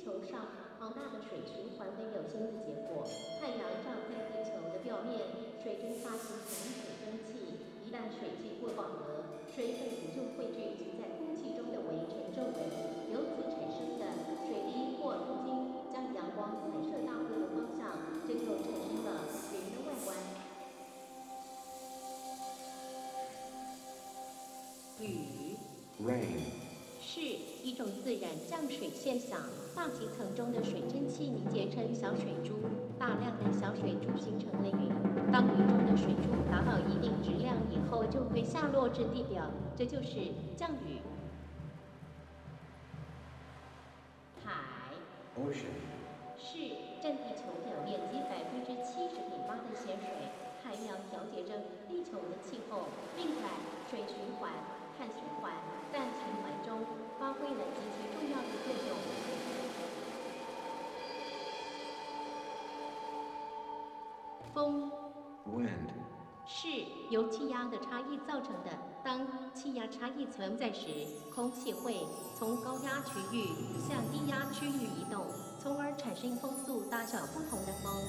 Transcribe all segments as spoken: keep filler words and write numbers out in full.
球上庞大的水循环跟有氢的结果。太阳照在地球的表面，水蒸发形成水蒸气。一旦水汽过饱和，水分子就汇聚集在空气中的微尘周围，由此产生的水滴或路径将阳光反射到各个方向，这就产生了云的外观。雨 rain, 是一种自然降水现象，大气层中的水蒸气凝结成小水珠，大量的小水珠形成了云。当云中的水珠达到一定质量以后，就会下落至地表，这就是降雨。海 ocean, 是占地球表面积百分之七十点八的咸水，海洋调节着地球的气候，并在水循环、碳循环、氮循环中发挥了极其重要的作用。风 wind, 是由气压的差异造成的。当气压差异存在时，空气会从高压区域向低压区域移动，从而产生风速大小不同的风。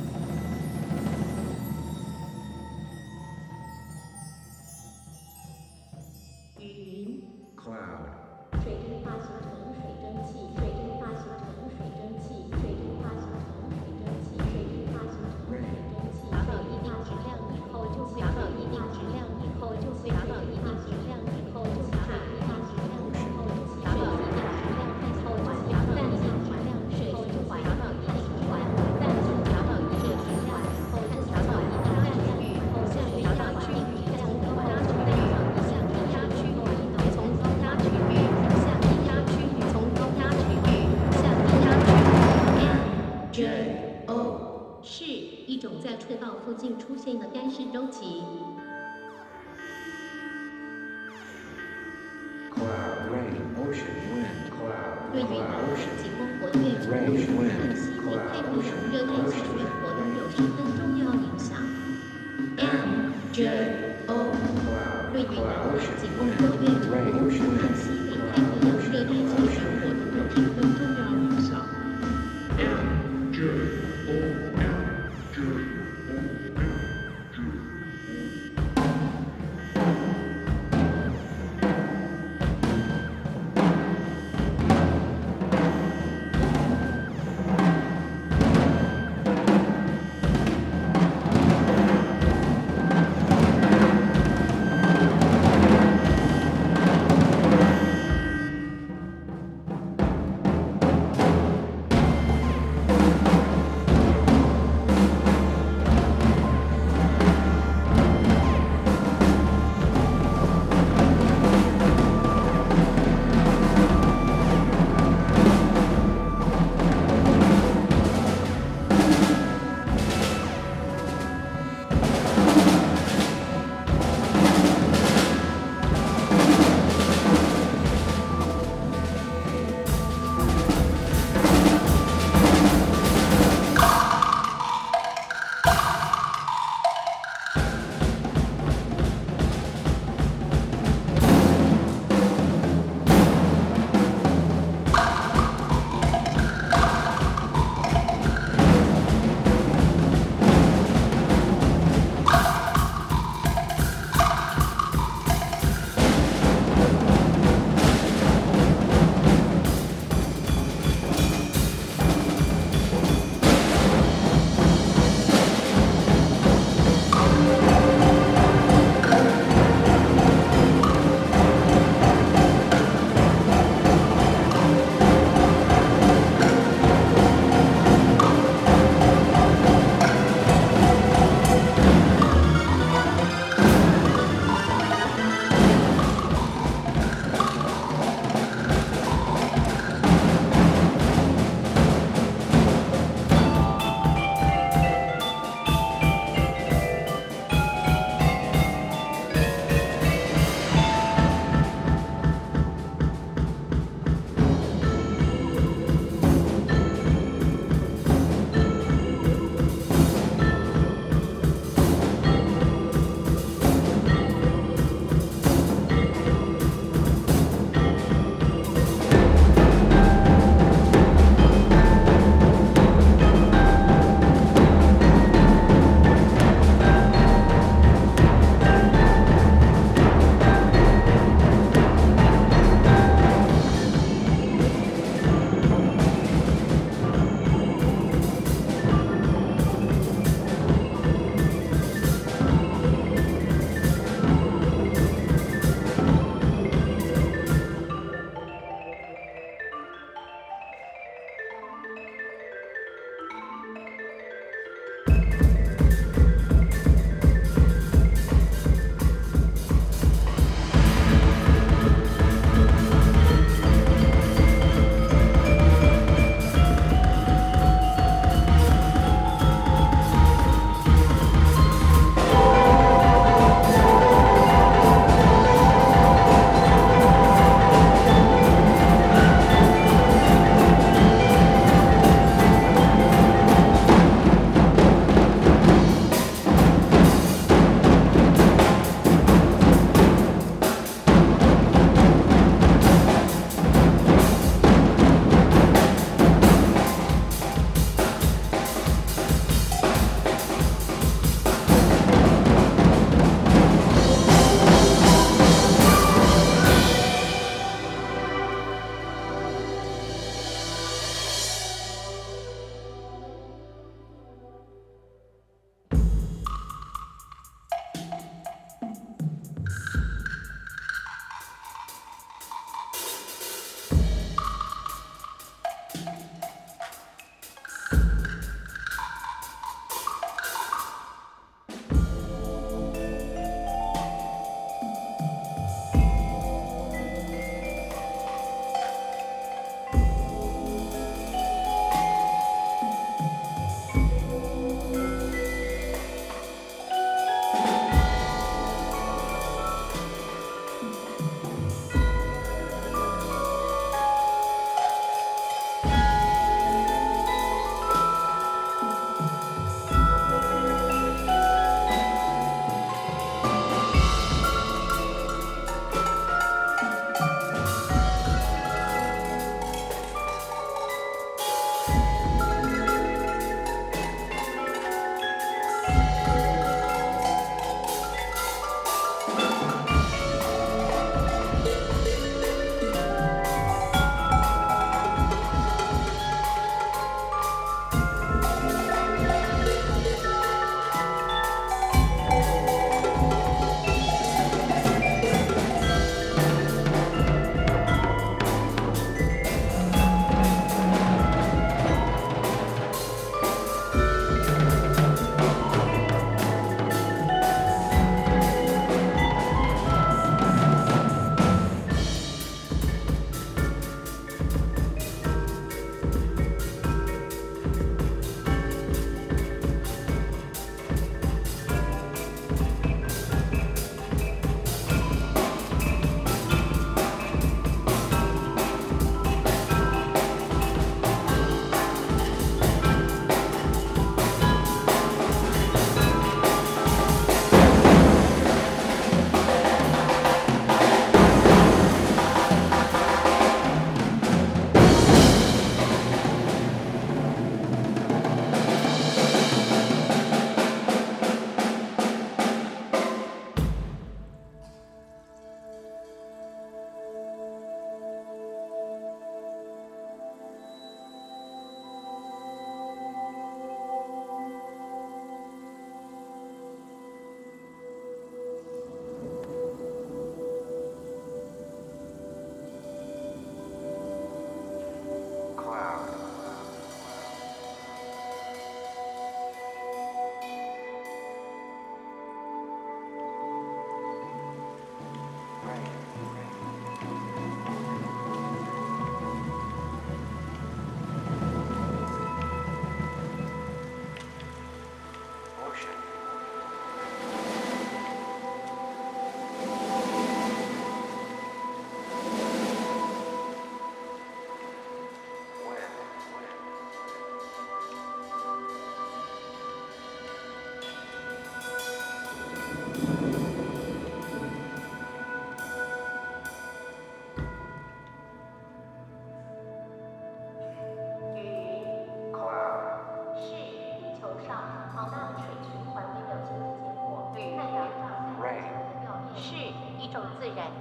云 cloud, 水蒸发形成水蒸气，水蒸发形成水蒸气，水蒸发形成水蒸气，水蒸发形成水蒸气。达到一定质量以后，就会达到一定质量以后，就会达到一定质量以后，就达到一定质量以后，就达到一定质量以后，就达到一定质量水就达到一定质量，氮就达到一定质量以后，就达到一定氮区域以后，向低压区域从高压区域向低压区域移动，从高压区域向低压区域，从高压区域向低压区域。J O 是一种在赤道附近出现的干湿周期。 cloud, rain, ocean, wind, cloud, 对云 cloud, 的 ocean, 极光活跃程度和太西和太平洋热带气旋活动有十分重要影响。M J O cloud, 对云 cloud, 的 ocean, 极光活 wind, 跃程 rain, 度和 ocean, 太 wind, 西和 cloud, 太平洋 ocean, 热带气 wind, 旋 ocean, 活动有十分重要影响。 M J O M J O M J O。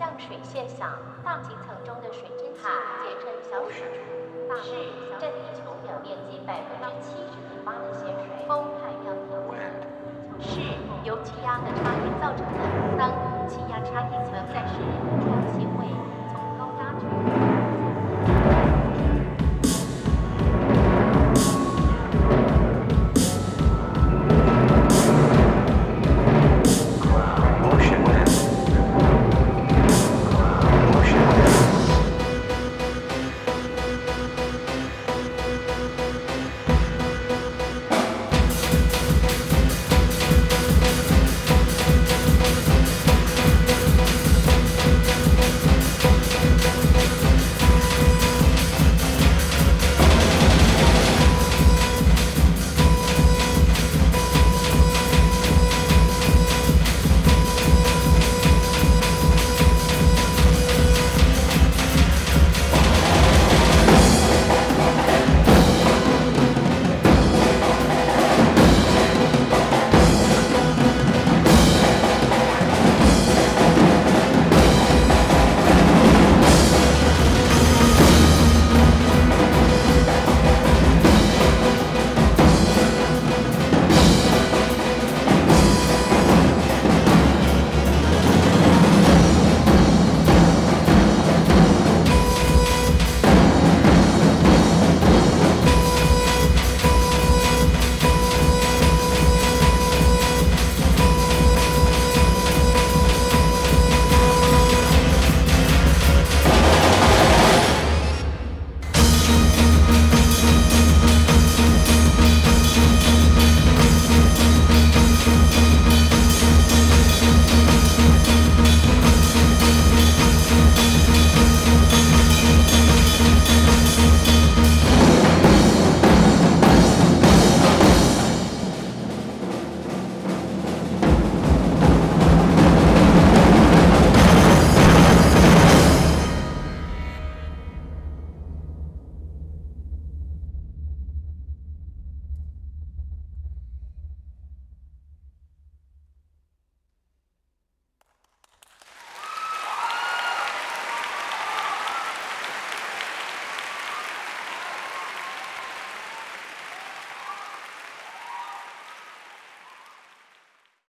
降水现象，大气层中的水蒸气简称小水，是占地球表面积百分之七十点八的咸水。风海洋条件 wind, 是由气压的差异造成的。当气压差异存在时，出现